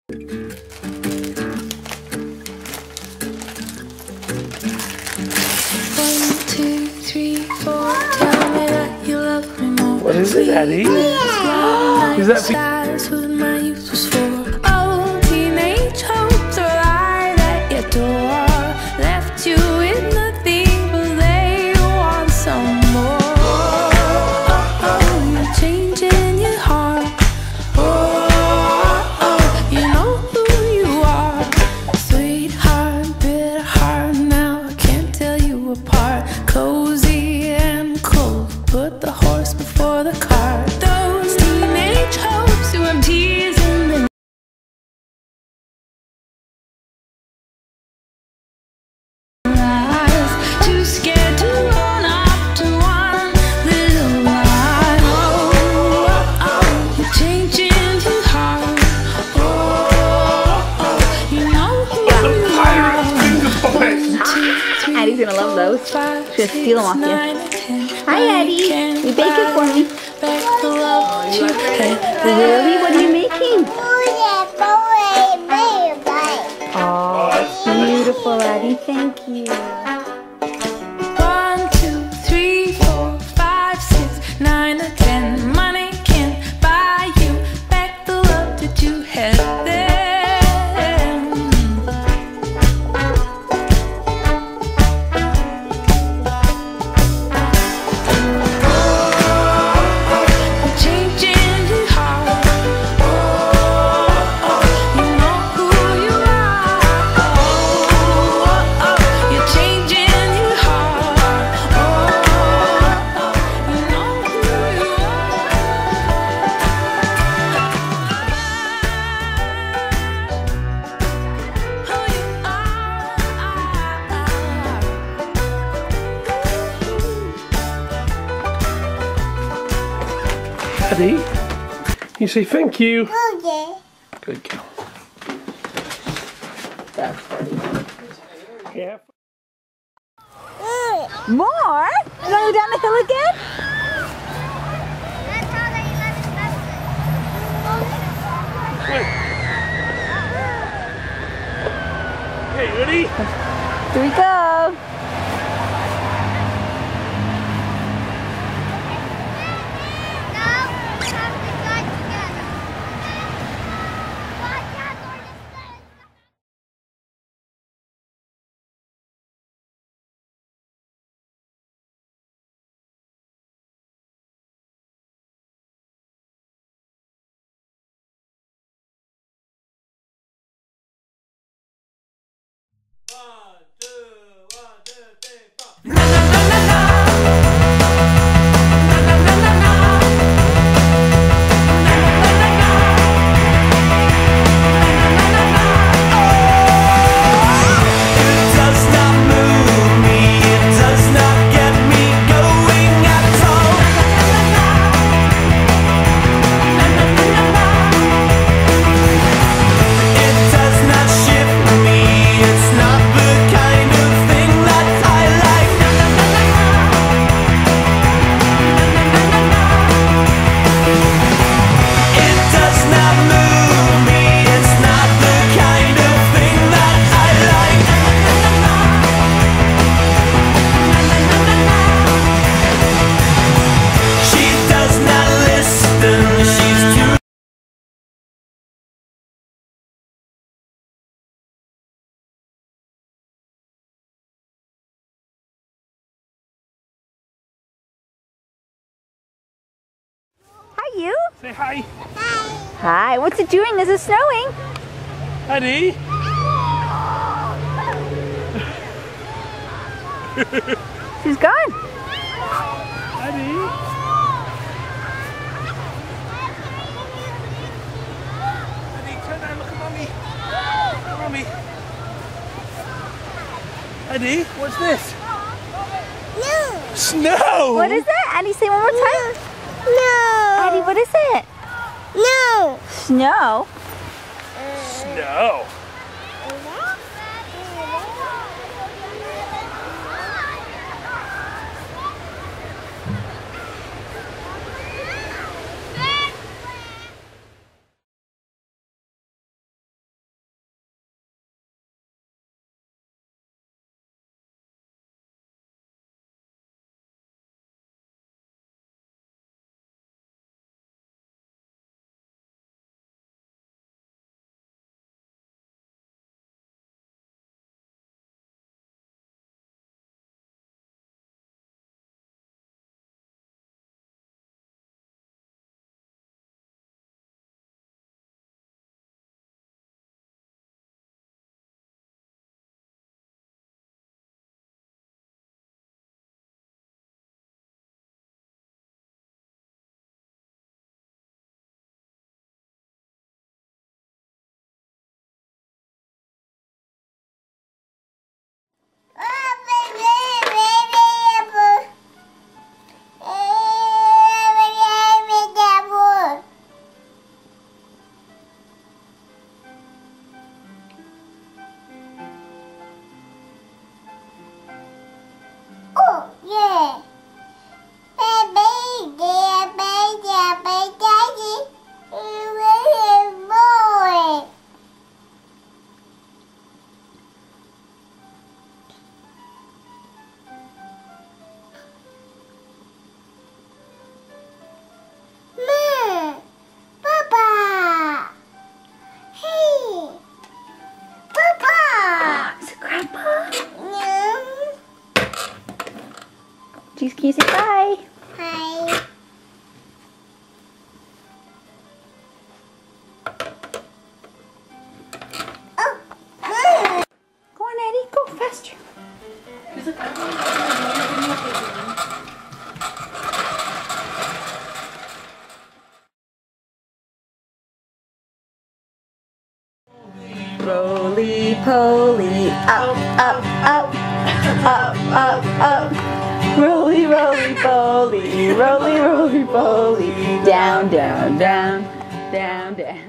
What is it, Eddie? Is that for oh, teenage hopes arrived at your door, left you with nothing, but they want some more. You're changing your heart. You know who you are, sweetheart, bitter heart. Now I can't tell you apart. Cozy and cold, put the horse before the cart. Those teenage hopes who have tears in their eyes, too scared to run up to one little lie. You're changing your heart. You know who you are. Addie's gonna love those. She's gonna steal them off you. Hi, Addie. You bake it for me. Really? What are you making? Oh, that's beautiful, Addie. Thank you. 1, 2, 3, 4, 5, 6, 9 or 10. Money can't buy you back the love that you had then. You're changing your heart. You know who you are. You're changing your heart. You know who you Eddie? You say thank you. Good girl. That's funny. Yeah. More? You wanna go down the hill again? Hey, ready? Here we go. Hi, you. Say hi. Hi. What's it doing? Is it snowing? Eddie? She's gone. Eddie? Eddie, turn around, look at mommy. Mommy. Eddie, what's this? Snow! What is that? Addie, say one more time. No. Addie, what is it? No. Snow. Snow. Can you say bye? Hi. Go on, Eddie. Go faster. Roly poly, up, up, up, up, up, up. Roly, roly poly, roly, roly poly, down, down, down, down, down.